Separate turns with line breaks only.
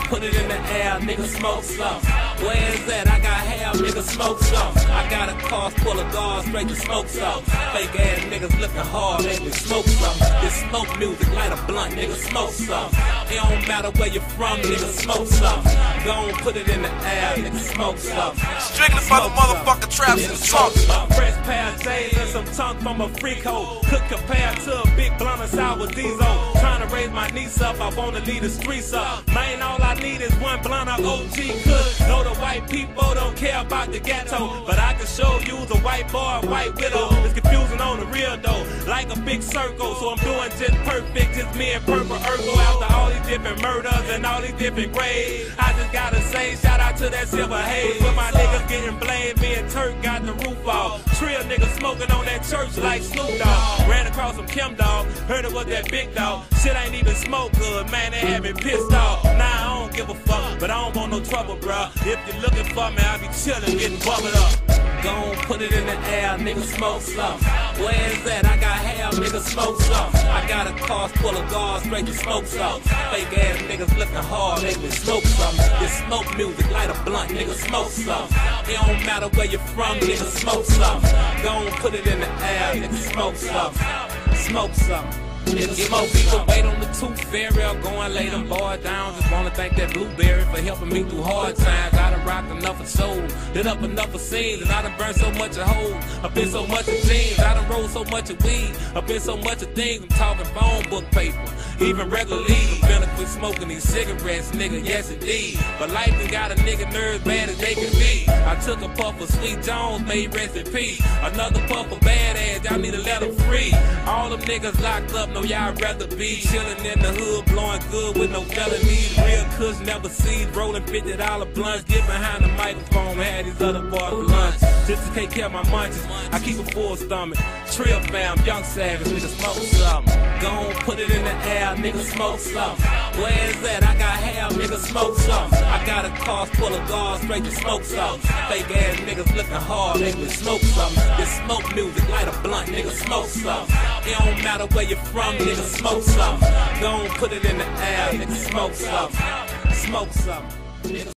put it in the air, nigga, smoke some. Where is that? I got hair, nigga, smoke some. I got a car full of guards, straight to smoke some. Fake ass niggas looking hard, nigga, smoke some. This smoke music, light a blunt, nigga, smoke some. It don't matter where you're from, nigga, smoke some. Gon' put it in the air, nigga, smoke some.
Strictly for the motherfucking traps in the trunk.
Fresh pair of J's and some tongue from a freak hoe. Could compare to a big blunt of sour diesel. Trying to raise my niece up, I wanna lead the streets up. Man, all I need is one blunt of OG Kush. Know the white people don't care about the ghetto, but I can show you the white boy, white widow. It's confusing on the real though, like a big circle. So I'm doing just perfect, just me and Purple Urkel. After all these different murders and all these different graves, I just gotta say shout out to that Silver Haze. With my niggas getting blamed, me and Turk got the roof off. Trill niggas smoking on that church like Snoop Dogg. Ran across some Kim Dog, heard it was that big dog. Shit ain't even smoke good, man, they had me pissed off. Nah, I don't give a fuck, but I don't want no trouble, bruh. If you're looking for me, I'll be chillin', getting bubbled up. Gon' put it in the air, nigga, smoke some. Where is that? I got hair, nigga, smoke some. I got a car full of guards, straight to smoke some. Fake ass niggas looking hard, nigga, smoke some. This smoke music, light a blunt, nigga, smoke some. It don't matter where you're from, nigga, smoke some. Gon' put it in the air, nigga, smoke some. Smoke some. Smoke people wait on the tooth fairy or go and lay them boys down. Just wanna thank that Blueberry for helping me through hard times. I done rocked enough of souls, lit up enough of scenes, and I done burned so much of hoes. I've been so much of jeans, I done rolled so much of weed. I've been so much of things, I'm talking phone book paper, even regular leaves. Better quit smoking these cigarettes, nigga, yes indeed. But life done got a nigga nerves bad as they can be. I took a puff of Sweet Jones, made rest in peace. Another puff of badass, y'all need to let them free. All them niggas locked up, no y'all rather be chillin' in the hood, blowing good with no felonies. Real kush, never seeds, rolling $50 blunts. Get behind the microphone, had these other boys for lunch. Just to take care of my munchies, I keep a full stomach. Trill fam, young savage, nigga, smoke something. Gon' put it in the air, nigga, smoke something. Where is that? I got hair, nigga, smoke something. I got a car full of guards, straight to smoke something. Fake ass niggas looking hard, nigga, smoke something. This smoke music, light a blunt, nigga, smoke something. It don't matter where you're from, nigga, smoke something. Gon' put it in the air, nigga, smoke something. Smoke something.